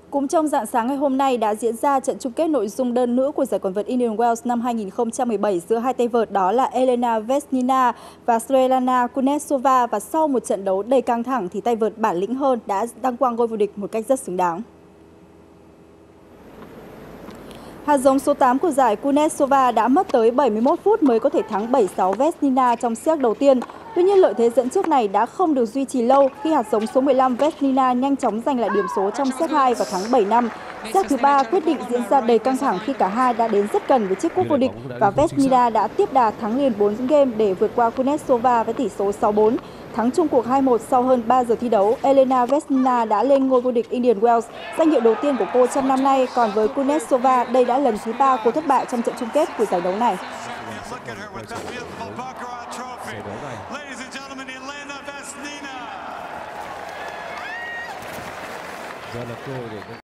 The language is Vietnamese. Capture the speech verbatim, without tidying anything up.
Cũng trong rạng sáng ngày hôm nay đã diễn ra trận chung kết nội dung đơn nữ của giải quần vợt Indian Wells năm hai nghìn không trăm mười bảy giữa hai tay vợt đó là Elena Vesnina và Svetlana Kuznetsova, và sau một trận đấu đầy căng thẳng thì tay vợt bản lĩnh hơn đã đăng quang ngôi vô địch một cách rất xứng đáng. Hạt giống số tám của giải Kuznetsova đã mất tới bảy mươi mốt phút mới có thể thắng bảy sáu Vesnina trong set đầu tiên. Tuy nhiên, lợi thế dẫn trước này đã không được duy trì lâu khi hạt giống số mười lăm Vesnina nhanh chóng giành lại điểm số trong set hai và thắng bảy năm. Set thứ ba quyết định diễn ra đầy căng thẳng khi cả hai đã đến rất gần với chiếc cúp vô địch và Vesnina đã tiếp đà thắng liền bốn game để vượt qua Kuznetsova với tỷ số sáu bốn. Thắng chung cuộc hai một sau hơn ba giờ thi đấu, Elena Vesnina đã lên ngôi vô địch Indian Wells, danh hiệu đầu tiên của cô trong năm nay. Còn với Kuznetsova, đây đã lần thứ ba cô thất bại trong trận chung kết của giải đấu này.